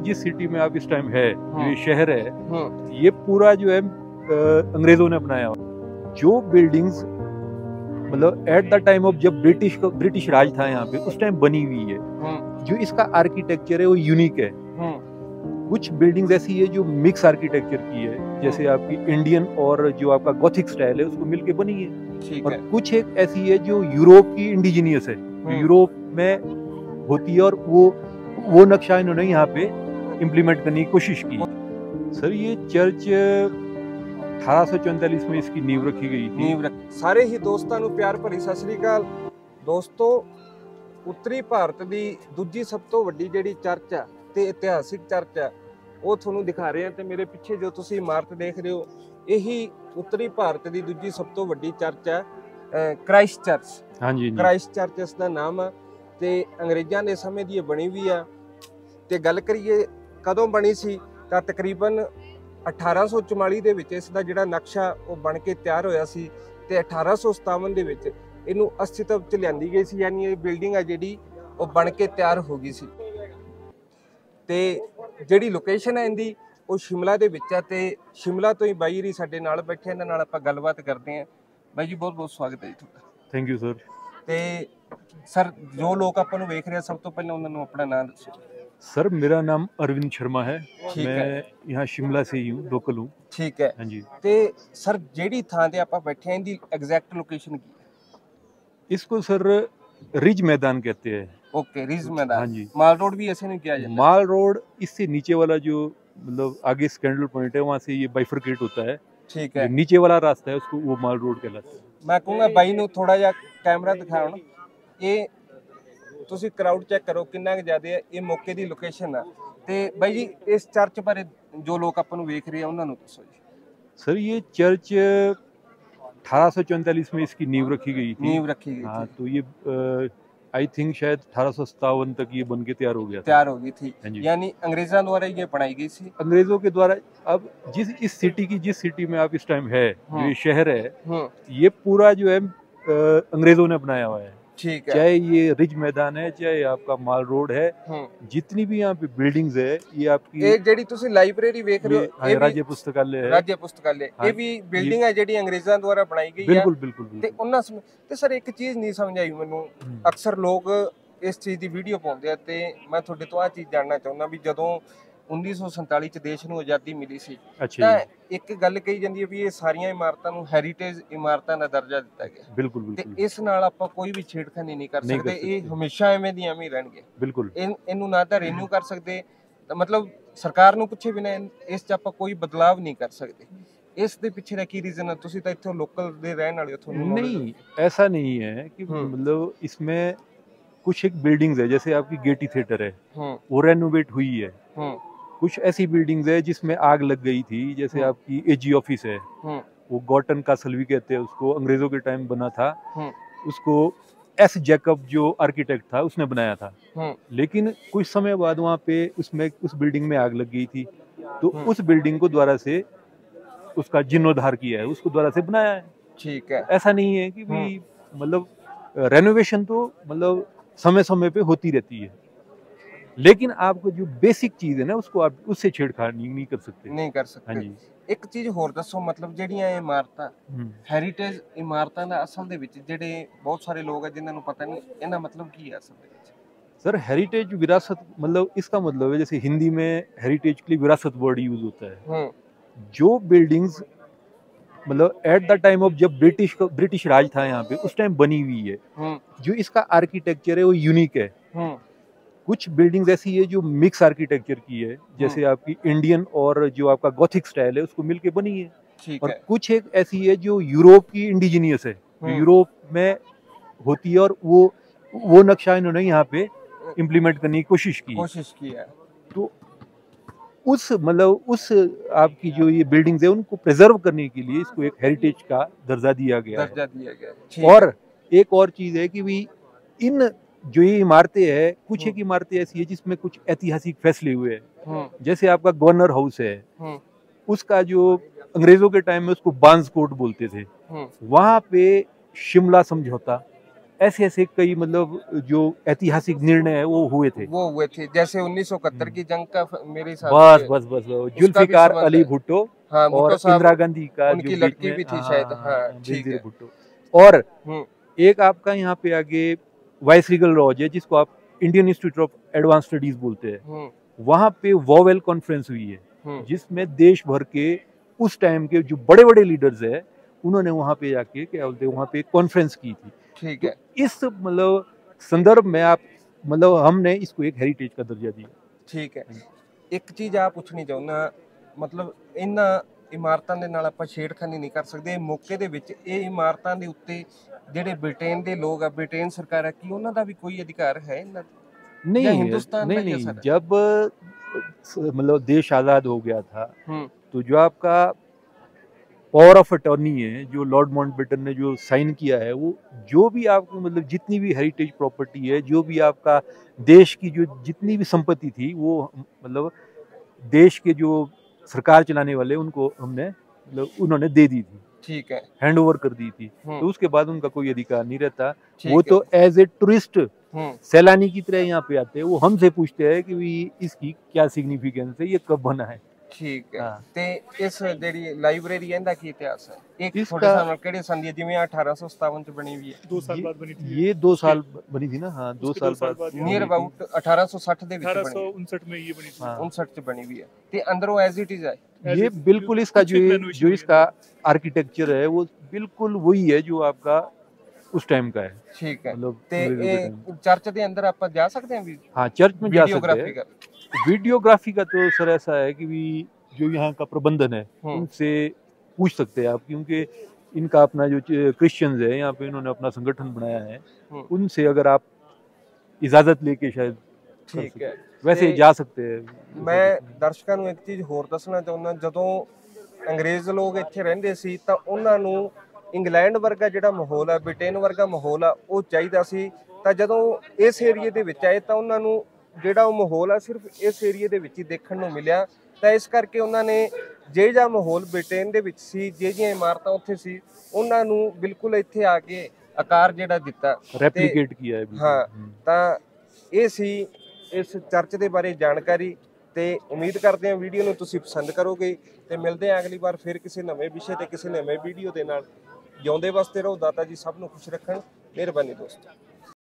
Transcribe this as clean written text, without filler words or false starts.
जिस सिटी में आप इस टाइम है, जो ये शहर है, ये पूरा जो है अंग्रेजों ने बनाया। जो बिल्डिंग्स मतलब एट द टाइम ऑफ जब ब्रिटिश राज था यहाँ पे, उस टाइम बनी हुई है, जो इसका आर्किटेक्चर है वो यूनिक है। कुछ बिल्डिंग्स ऐसी है जो मिक्स आर्किटेक्चर की है, जैसे आपकी इंडियन और जो आपका गॉथिक स्टाइल है उसको मिलके बनी है। और कुछ एक ऐसी है जो यूरोप की इंडिजीनियस है, यूरोप में होती है, और वो नक्शा इन्होंने यहाँ पे इम्प्लीमेंट करने की कोशिश की। सर ये चर्च 1844 में इसकी नींव रखी गई थी। ਸਾਰੇ ਹੀ ਦੋਸਤਾਂ ਨੂੰ ਪਿਆਰ ਭਰੀ ਸਤਿ ਸ੍ਰੀ ਅਕਾਲ। ਦੋਸਤੋ, ਉੱਤਰੀ ਭਾਰਤ ਦੀ ਦੂਜੀ ਸਭ ਤੋਂ ਵੱਡੀ ਜਿਹੜੀ ਚਰਚ ਆ ਤੇ ਇਤਿਹਾਸਿਕ ਚਰਚ ਆ ਉਹ ਤੁਹਾਨੂੰ ਦਿਖਾ ਰਹੇ ਹਾਂ। ਤੇ ਮੇਰੇ ਪਿੱਛੇ ਜੋ ਤੁਸੀਂ ਇਮਾਰਤ ਦੇਖ ਰਹੇ ਹੋ, ਇਹੀ ਉੱਤਰੀ ਭਾਰਤ ਦੀ ਦੂਜੀ ਸਭ ਤੋਂ ਵੱਡੀ ਚਰਚ ਆ, ਕ੍ਰਾਈਸਟ ਚਰਚ। ਹਾਂਜੀ, ਕ੍ਰਾਈਸਟ ਚਰਚ ਇਸ ਦਾ ਨਾਮ ਆ ਤੇ ਅੰਗਰੇਜ਼ਾਂ ਦੇ ਸਮੇਂ ਦੀ ਇਹ ਬਣੀ ਵੀ ਆ। ਤੇ ਗੱਲ ਕਰੀਏ ਕਦੋਂ ਬਣੀ ਸੀ ਤਾਂ ਤਕਰੀਬਨ 1844 ਦੇ ਵਿੱਚ ਇਸ ਦਾ ਜਿਹੜਾ ਨਕਸ਼ਾ ਉਹ ਬਣ ਕੇ ਤਿਆਰ ਹੋਇਆ ਸੀ ਤੇ 1857 ਦੇ ਵਿੱਚ ਇਹਨੂੰ ਅਸਤਿਤਵ 'ਚ ਲਿਆਂਦੀ ਗਈ ਸੀ, ਯਾਨੀ ਇਹ ਬਿਲਡਿੰਗ ਆ ਜਿਹੜੀ ਉਹ ਬਣ ਕੇ ਤਿਆਰ ਹੋ ਗਈ ਸੀ। ਤੇ ਜਿਹੜੀ ਲੋਕੇਸ਼ਨ ਹੈ ਇਹਦੀ ਉਹ ਸ਼ਿਮਲਾ ਦੇ ਵਿੱਚ ਆ ਤੇ ਸ਼ਿਮਲਾ ਤੋਂ ਹੀ ਬਾਈ ਜੀ ਸਾਡੇ ਨਾਲ ਬੈਠੇ, ਇਹਨਾਂ ਨਾਲ ਆਪਾਂ ਗੱਲਬਾਤ ਕਰਦੇ ਹਾਂ। ਬਾਈ ਜੀ ਬਹੁਤ ਬਹੁਤ ਸਵਾਗਤ ਹੈ ਜੀ ਤੁਹਾਡਾ। Thank you sir. ਤੇ ਸਰ ਜੋ ਲੋਕ ਆਪਾਂ ਨੂੰ ਵੇਖ ਰਹੇ ਸਭ ਤੋਂ ਪਹਿਲਾਂ ਉਹਨਾਂ ਨੂੰ ਆਪਣਾ ਨਾਮ ਦੱਸੋ। सर मेरा नाम अरविंद शर्मा है, मैं यहाँ शिमला से ही हूँ, लोकल हूँ। ठीक है। हाँ जी। ते सर जेडी थां ते आपां बैठे हैं दी एग्जैक्ट लोकेशन की है? इसको सर रिज मैदान कहते हैं। ओके, रिज मैदान। हाँ जी। माल रोड भी ऐसे नहीं किया जाता? माल रोड इससे नीचे वाला जो मतलब आगे स्कैंडल पॉइंट है वहाँ से ये बाइफरकेट होता है। ठीक है। नीचे वाला रास्ता है उसको वो माल रोड कहलाता है। मैं कहूँगा बाई नूं थोड़ा जा कैमरा दिखाओ ना, ये ਤੁਸੀਂ ਕਰਾਊਡ ਚੈੱਕ ਕਰੋ ਕਿੰਨਾ ਕੁ ਜ਼ਿਆਦਾ ਹੈ। ਇਹ ਮੌਕੇ ਦੀ ਲੋਕੇਸ਼ਨ ਆ। ਤੇ ਬਾਈ ਜੀ ਇਸ ਚਰਚ ਬਾਰੇ ਜੋ ਲੋਕ ਆਪਾਂ ਨੂੰ ਵੇਖ ਰਹੇ ਆ ਉਹਨਾਂ ਨੂੰ ਦੱਸੋ ਜੀ। सर ये चर्च 1844 में इसकी नींव रखी गई थी। नींव रखी गई। हाँ, तो ये आई थिंक शायद 1857 तक ये बन के तैयार हो गया था। तैयार हो गई थी, यानी अंग्रेजों द्वारा ये बनाई गई थी। अंग्रेजों के द्वारा। अब जिस सिटी में आप इस टाइम है, जो ये शहर है, ये पूरा जो है अंग्रेजों ने बनाया हुआ है। ठीक है। चाहे ये रिज मैदान है, चाहे आपका माल रोड है, जितनी भी यहाँ पे बिल्डिंग्स है, ये आपकी ਜਿਹੜੀ ਤੁਸੀਂ ਲਾਇਬ੍ਰੇਰੀ ਵੇਖ ਰਹੇ ਹੋ ਇਹ राज्य पुस्तकालय है। राज्य पुस्तकालय ਇਹ ਵੀ ਬਿਲਡਿੰਗ ਹੈ ਜਿਹੜੀ ਅੰਗਰੇਜ਼ਾਂ ਦੁਆਰਾ ਬਣਾਈ ਗਈ ਹੈ। ਬਿਲਕੁਲ ਬਿਲकुल। ਤੇ ਉਹਨਾਂ ਤੇ ਸਰ ਇੱਕ ਚੀਜ਼ ਨਹੀਂ ਸਮਝ ਆਈ ਮੈਨੂੰ, ਅਕਸਰ ਲੋਕ ਇਸ ਚੀਜ਼ ਦੀ ਵੀਡੀਓ ਪਾਉਂਦੇ ਆ ਤੇ ਮੈਂ ਤੁਹਾਡੇ ਤੋਂ ਆਹ ਚੀਜ਼ ਜਾਣਨਾ ਚਾਹੁੰਦਾ ਵੀ ਜਦੋਂ 1947 ਚ ਦੇਸ਼ ਨੂੰ ਆਜ਼ਾਦੀ ਮਿਲੀ ਸੀ ਤਾਂ ਇੱਕ ਗੱਲ ਕਹੀ ਜਾਂਦੀ ਹੈ ਵੀ ਇਹ ਸਾਰੀਆਂ ਇਮਾਰਤਾਂ ਨੂੰ ਹੈਰੀਟੇਜ ਇਮਾਰਤਾਂ ਦਾ ਦਰਜਾ ਦਿੱਤਾ ਗਿਆ। ਬਿਲਕੁਲ ਤੇ ਇਸ ਨਾਲ ਆਪਾਂ ਕੋਈ ਵੀ ਛੇੜਖਾਨੀ ਨਹੀਂ ਕਰ ਸਕਦੇ, ਇਹ ਹਮੇਸ਼ਾ ਐਵੇਂ ਦੀ ਐਵੇਂ ਰਹਿਣਗੇ। ਬਿਲਕੁਲ। ਇਹਨੂੰ ਨਾ ਤਾਂ ਰੀਨਿਊ ਕਰ ਸਕਦੇ, ਮਤਲਬ ਸਰਕਾਰ ਨੂੰ ਪੁੱਛੇ ਬਿਨਾਂ ਇਸ 'ਚ ਆਪਾਂ ਕੋਈ ਬਦਲਾਵ ਨਹੀਂ ਕਰ ਸਕਦੇ। ਇਸ ਦੇ ਪਿੱਛੇ ਦਾ ਕੀ ਰੀਜ਼ਨ ਹੈ? ਤੁਸੀਂ ਤਾਂ ਇੱਥੋਂ ਲੋਕਲ ਦੇ ਰਹਿਣ ਵਾਲੇ ਹੋ, ਤੁਹਾਨੂੰ नहीं ऐसा नहीं है कि मतलब इसमें कुछ एक बिल्डिंग्स है, जैसे आपकी गेटी थिएटर है वो रेनोवेट हुई है। कुछ ऐसी बिल्डिंग्स है जिसमें आग लग गई थी, जैसे आपकी एजी ऑफिस है, वो गॉटन कासल भी कहते हैं उसको, अंग्रेजों के टाइम बना था। उसको एस जैकब जो आर्किटेक्ट था उसने बनाया था। लेकिन कुछ समय बाद वहाँ पे उस बिल्डिंग में आग लग गई थी, तो उस बिल्डिंग को दोबारा से उसका जीर्णोद्धार किया है, उसको दोबारा से बनाया है। ठीक है। ऐसा नहीं है कि भाई मतलब रेनोवेशन तो मतलब समय समय पे होती रहती है, लेकिन आपको जो बेसिक चीज है ना उसको आप उससे छेड़खानी नहीं कर सकते। नहीं कर सकते। हाँ जी। ਇੱਕ ਚੀਜ਼ ਹੋਰ ਦੱਸੋ, ਮਤਲਬ ਜਿਹੜੀਆਂ ਇਹ ਇਮਾਰਤਾਂ ਹੈਰੀਟੇਜ ਇਮਾਰਤਾਂ ਦਾ ਅਸਲ ਦੇ ਵਿੱਚ ਜਿਹੜੇ ਬਹੁਤ ਸਾਰੇ ਲੋਕ ਆ ਜਿਨ੍ਹਾਂ ਨੂੰ ਪਤਾ ਨਹੀਂ ਇਹਨਾਂ मतलब ਕੀ ਹੈ ਅਸਲ ਦੇ ਵਿੱਚ? सर हेरिटेज विरासत मतलब इसका मतलब है, जैसे हिंदी में हेरिटेज के लिए विरासत वर्ड यूज होता है। जो बिल्डिंग्स मतलब एट द टाइम ऑफ जब ब्रिटिश राज था यहाँ पे, उस टाइम बनी हुई है, जो इसका आर्किटेक्चर है वो यूनिक है। कुछ बिल्डिंग्स ऐसी है जो मिक्स आर्किटेक्चर की है, जैसे आपकी इंडियन और जो आपका गॉथिक स्टाइल है उसको मिलके बनी है। और कुछ एक ऐसी है जो यूरोप की इंडिजीनियस है, जो यूरोप में होती है, और वो नक्शा इन्होंने यहाँ पे इम्प्लीमेंट करने की कोशिश की है। तो उस आपकी जो ये बिल्डिंग्स है उनको प्रिजर्व करने के लिए इसको एक हेरिटेज का दर्जा दिया गया है। और एक और चीज है कि भी इन जो ये इमारतें हैं, कुछ एक इमारतें ऐसी है जिसमें कुछ ऐतिहासिक फैसले हुए हैं, जैसे आपका गवर्नर हाउस है, उसका जो अंग्रेजों के टाइम में उसको बांस कोर्ट बोलते थे, वहां पे शिमला समझौता ऐसे ऐसे कई मतलब जो ऐतिहासिक निर्णय है वो हुए थे जैसे 1971 की जंग का मेरे हिसाब बस से बस बस जुल्फिकार अली भुट्टो हाँ, और इंदिरा गांधी का उनकी लड़की भी थी शायद। हाँ, ठीक है। भुट्टो। और एक आपका यहाँ पे आगे वाइसरीगल लॉज है जिसको आप Indian institute of advance studies बोलते हैं, वहां पे वॉवेल कॉन्फ्रेंस हुई है जिसमें देश भर के उस टाइम के जो बड़े बड़े लीडर्स है उन्होंने वहां पे जाके क्या बोलते हैं वहां पे कॉन्फ्रेंस की थी। ठीक है। तो इस मतलब संदर्भ में आप मतलब हमने इसको एक हेरिटेज का दर्जा दिया। ठीक है। एक चीज आप पूछनी ਚਾਹੁੰਦਾ मतलब ਇਹਨਾਂ ਇਮਾਰਤਾਂ ਦੇ ਨਾਲ ਆਪਾਂ ਛੇੜਖਾਨੀ ਨਹੀਂ ਕਰ ਸਕਦੇ। ਮੌਕੇ ਦੇ ਵਿੱਚ ਇਹ ਇਮਾਰਤਾਂ ਦੇ ਉੱਤੇ ਜਿਹੜੇ ਬ੍ਰਿਟੇਨ ਦੇ ਲੋਕ ਆ, ਬ੍ਰਿਟੇਨ ਸਰਕਾਰ ਆ, ਕੀ ਉਹਨਾਂ ਦਾ ਵੀ ਕੋਈ ਅਧਿਕਾਰ ਹੈ ਇਹਨਾਂ नहीं हिंदुस्तान नहीं नहीं जब मतलब देश आजाद हो गया था तो जो आपका पावर ऑफ अटॉर्नी है जो लॉर्ड माउंटबेटन ने जो साइन किया है वो जो भी आपको मतलब जितनी भी हेरिटेज प्रॉपर्टी है जो भी आपका देश की जो जितनी भी संपत्ति थी वो मतलब देश के जो सरकार चलाने वाले उनको हमने मतलब उन्होंने दे दी थी। ठीक है। हैंड ओवर कर दी थी। तो उसके बाद उनका कोई अधिकार नहीं रहता। वो तो एज ए टूरिस्ट सैलानी की तरह यहाँ पे आते हैं। वो हमसे पूछते हैं कि इसकी क्या सिग्निफिकेंस है, ये कब बना है। ठीक है। ते इस जेडी लाइब्रेरी ਇਹਦਾ ਕੀ ਇਤਿਹਾਸ ਹੈ? ਇੱਕ ਤੁਹਾਡੇ ਸਾਹਮਣੇ ਕਿਹੜੇ ਸੰਨ ਦੀ ਜਿਵੇਂ 1857 ਚ ਬਣੀ ਹੋਈ ਹੈ? 2 साल बाद बनी थी ये 2 साल बनी थी ना। हाँ 2 साल बाद ਨੀਅਰ अबाउट 1860 ਦੇ ਵਿੱਚ ਬਣੀ। 1859 में ये बनी थी। 59 ਚ ਬਣੀ हुई है। ਤੇ अंदरों एज इट इज है ये बिल्कुल इसका जो इसका आर्किटेक्चर है वो बिल्कुल वही है जो आपका उस टाइम का है। ठीक है। ਤੇ चर्च ਦੇ अंदर ਆਪਾਂ जा सकते हैं भी? हाँ चर्च में जा सकते हैं। वीडियोग्राफी का तो सर ऐसा है कि जो यहाँ का प्रबंधन है उनसे पूछ सकते हैं आप, क्योंकि इनका अपना जो क्रिश्चियंस है यहाँ पे इन्होंने अपना संगठन बनाया है, उनसे अगर आप इजाजत लेके शायद ठीक है वैसे जा सकते हैं। मैं दर्शकों ਨੂੰ ਇੱਕ ਚੀਜ਼ ਹੋਰ ਦੱਸਣਾ ਚਾਹੁੰਦਾ, ਜਦੋਂ ਅੰਗਰੇਜ਼ ਲੋਕ ਇੱਥੇ ਰਹਿੰਦੇ ਸੀ ਤਾਂ ਉਹਨਾਂ ਨੂੰ ਇੰਗਲੈਂਡ ਵਰਗਾ ਜਿਹੜਾ ਮਾਹੌਲ ਆ, ਬ੍ਰਿਟੇਨ ਵਰਗਾ ਮਾਹੌਲ ਆ ਉਹ ਚਾਹੀਦਾ ਸੀ। ਤਾਂ ਜਦੋਂ ਇਸ ਏਰੀਏ ਦੇ ਵਿੱਚ ਆਏ ਤਾਂ ਉਹਨਾਂ ਨੂੰ ਜਿਹੜਾ ਉਹ ਮਾਹੌਲ ਆ ਸਿਰਫ ਇਸ ਏਰੀਏ ਦੇ ਵਿੱਚ ਹੀ ਦੇਖਣ ਨੂੰ ਮਿਲਿਆ। ਤਾਂ ਇਸ ਕਰਕੇ ਉਹਨਾਂ ਨੇ ਜਿਹੜਾ ਮਾਹੌਲ ਬ੍ਰਿਟੇਨ ਦੇ ਵਿੱਚ ਸੀ, ਜਿਹੜੀਆਂ ਇਮਾਰਤਾਂ ਉੱਥੇ ਸੀ, ਉਹਨਾਂ ਨੂੰ ਬਿਲਕੁਲ ਇੱਥੇ ਆ ਕੇ ਆਕਾਰ ਜਿਹੜਾ ਦਿੱਤਾ, ਰੈਪਲੀਕੇਟ ਕੀਤਾ ਹੈ। ਹਾਂ, ਤਾਂ ਇਹ ਸੀ ਇਸ ਚਰਚ ਦੇ ਬਾਰੇ ਜਾਣਕਾਰੀ। ਤੇ ਉਮੀਦ ਕਰਦੇ ਹਾਂ ਵੀਡੀਓ ਨੂੰ ਤੁਸੀਂ ਪਸੰਦ ਕਰੋਗੇ ਤੇ ਮਿਲਦੇ ਹਾਂ ਅਗਲੀ ਵਾਰ ਫਿਰ ਕਿਸੇ ਨਵੇਂ ਵਿਸ਼ੇ ਤੇ ਕਿਸੇ ਨਵੇਂ ਵੀਡੀਓ ਦੇ ਨਾਲ। ਜਿਉਂਦੇ ਵਸਦੇ ਰਹੋ, ਦਾਤਾ ਜੀ ਸਭ ਨੂੰ ਖੁਸ਼ ਰੱਖਣ। ਮਿਹਰਬਾਨੀ ਦੋਸਤੋ।